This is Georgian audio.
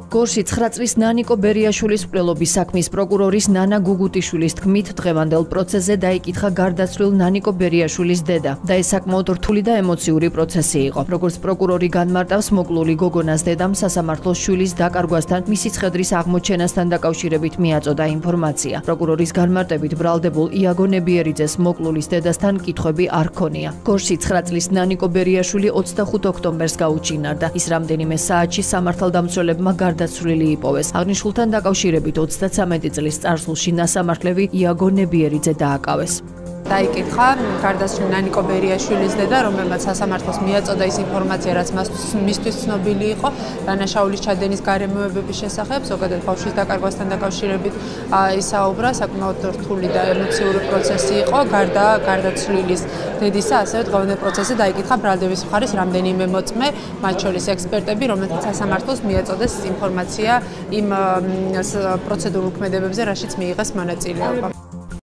გორში 9 წლის ნანიკო ბერიაშვილის მკვლელობის საქმის პროკურორის ნანა გუგუტიშვილის თქმით, დღევანდელ პროცესზე დაიკითხა გარდაცვლილ ნანიკო ბერიაშვილის დედა და ეს საკმაოდ რთული და ემოციური პროცესი იყო. როგორც პროკურორი განმარტავს, მოკლული გოგონას დედამ სასამართლოს შვილის დაკარგვასთან მისი ცხედრის აღმოჩენასთან დაკავშირებით მიაწოდა ინფორმაცია. პროკურორის განმარტებით, ბრალდებულ იაგო ნებიერიძეს მოკლულის დედასთან კითხვები არ ჰქონია. გორში 9 წლის ნანიკო ბერიაშვილი 25 ოქტომბერს გაუჩინარდა. ის რამდენიმე საათში სამართალდამცველებმა გარდაცვლილი იპოვეს. აღნიშნულთან დაკავშირებით 33 წლის წარსულში ნასამართლები იაგო ნებიერიძე დააკავეს. დაიკითხა გარდაცვლილი ნანიკო ბერიაშვილის დედა, რომელმაც სასამართლოს მიაწოდა ის ინფორმაცია, რაც მისთვის ცნობილი იყო დანაშაულის ჩადენის გარემოებების შესახებ, ზოგადად ბავშვის დაკარგვასთან დაკავშირებით ისაუბრა. საკმაოდ რთული და ემოციური პროცესი იყო. გარდა გარდაცვლილის დედისა, ასევე დღევანდელ პროცესზე დაიკითხა ბრალდების მხარის რამდენიმე მოწმე, მათ შორის ექსპერტები, რომელთაც სასამართლოს მიაწოდეს ინფორმაცია იმ პროცედურულ ქმედებებზე, რაშიც მიიღეს მონაწილეობა.